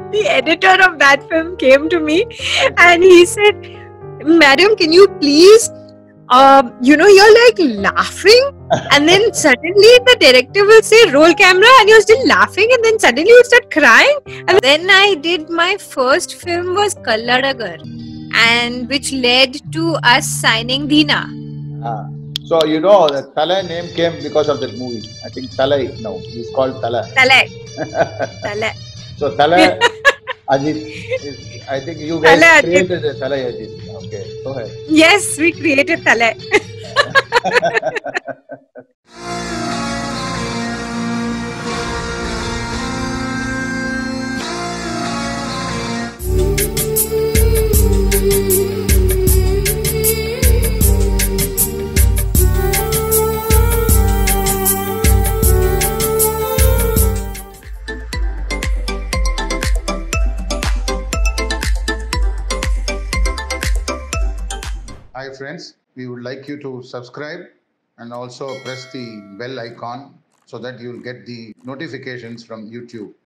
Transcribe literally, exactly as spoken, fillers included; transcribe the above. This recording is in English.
The editor of that film came to me and he said, "Madam, can you please, uh, you know, you're like laughing, and then suddenly the director will say roll camera and you're still laughing, and then suddenly you start crying." And then I did my first film was Kalladagar, and which led to us signing Dina. Ah. So you know the Tala name came because of that movie. I think Talai now. He's called Tala. Tale. Tale. So Tala Ajit is, I think you guys Tala Ajit. created the Tala Ajit. Okay, go ahead. Yes, we created Tale. Hi friends, we would like you to subscribe and also press the bell icon so that you will get the notifications from YouTube.